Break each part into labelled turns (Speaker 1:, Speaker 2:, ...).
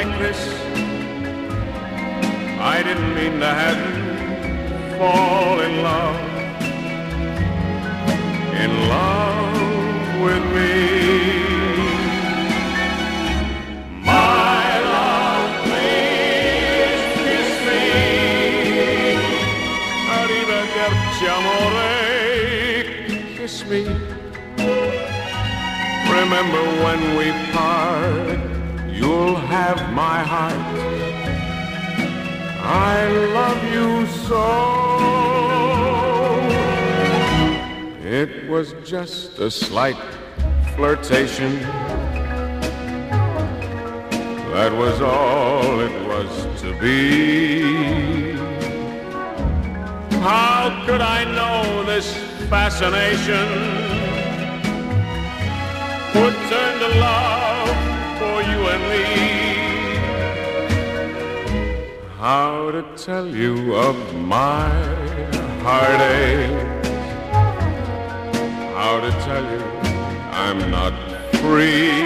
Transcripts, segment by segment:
Speaker 1: kiss. I didn't mean to have you fall in love with me. My love, please kiss me. Arrivederci, amore, kiss me. Remember when we part, you'll have my heart. I love you so. It was just a slight flirtation. That was all it was to be. How could I know this fascination would turn to love for you and me? How to tell you of my heartache? How to tell you I'm not free?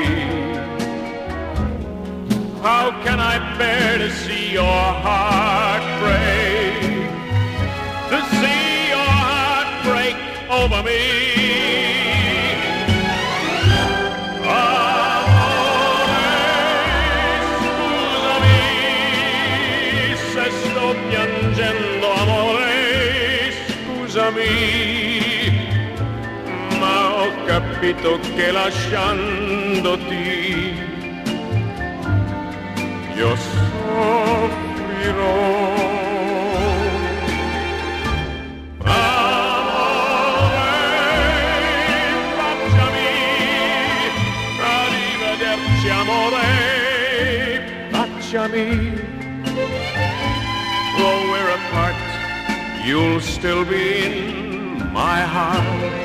Speaker 1: How can I bear to see your heart break? To see your heart break over me? Piangendo, amore, scusami, ma ho capito che lasciandoti io soffrirò. Amore, baciami, arrivederci, amore, baciami. Though we're apart, you'll still be in my heart.